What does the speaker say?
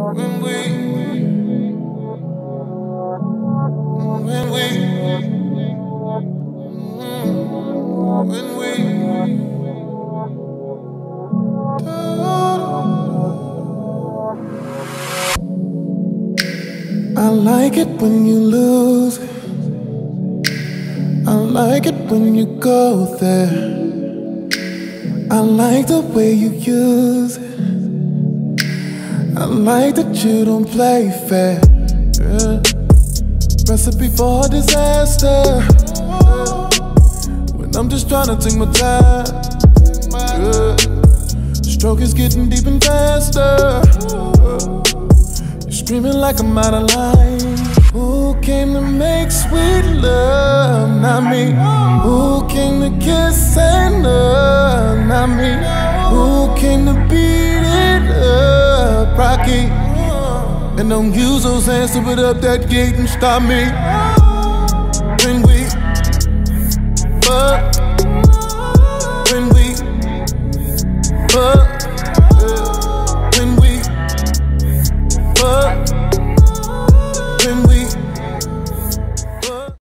I like it when you lose it. I like it when you go there. I like the way you use it. I like that you don't play fair. Yeah. Recipe for disaster. When I'm just trying to take my time. Yeah. Stroke is getting deep and faster. You're screaming like I'm out of line. Who came to make sweet love? Not me. Who came to kiss and love? Not me. Who came to beat it up? Rocky. And don't use those hands to put up that gate and stop me. When we fuck.